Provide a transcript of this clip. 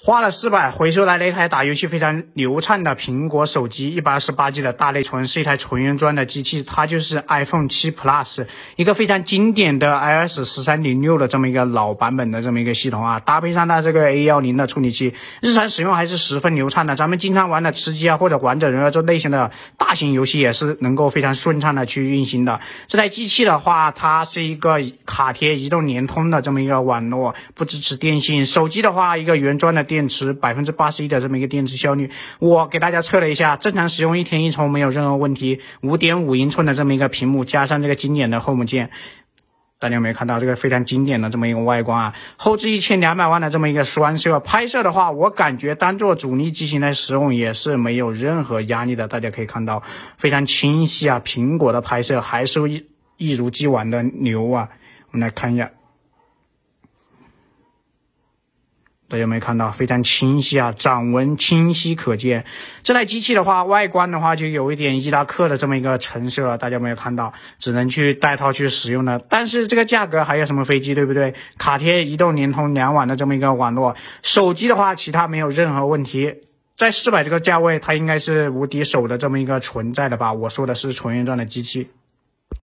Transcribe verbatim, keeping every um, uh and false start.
花了四百回收来了一台打游戏非常流畅的苹果手机， 一百二十八 G 的大内存，是一台纯原装的机器，它就是 iPhone 七 Plus， 一个非常经典的 iOS 十三点六 的这么一个老版本的这么一个系统啊，搭配上它这个 A 十 的处理器，日常使用还是十分流畅的。咱们经常玩的吃鸡啊或者王者荣耀这类型的大型游戏也是能够非常顺畅的去运行的。这台机器的话，它是一个卡贴移动联通的这么一个网络，不支持电信。手机的话，一个原装的电池 百分之八十一 的这么一个电池效率，我给大家测了一下，正常使用一天一充没有任何问题。 五点五 英寸的这么一个屏幕，加上这个经典的 Home 键，大家有没有看到这个非常经典的这么一个外观啊？后置一千两百万的这么一个双摄，拍摄的话，我感觉当做主力机型来使用也是没有任何压力的。大家可以看到非常清晰啊，苹果的拍摄还是一一如既往的牛啊。我们来看一下，大家有没有看到非常清晰啊，掌纹清晰可见。这台机器的话，外观的话就有一点伊拉克的这么一个成色了，大家有没有看到？只能去带套去使用的。但是这个价格还有什么飞机，对不对？卡贴移动联通两网的这么一个网络，手机的话其他没有任何问题。在四百这个价位，它应该是无敌手的这么一个存在的吧？我说的是纯原装的机器。